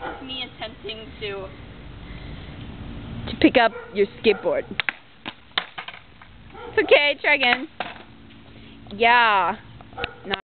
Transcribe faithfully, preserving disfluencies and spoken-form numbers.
It's me attempting to... To pick up your skateboard. It's okay, try again. Yeah.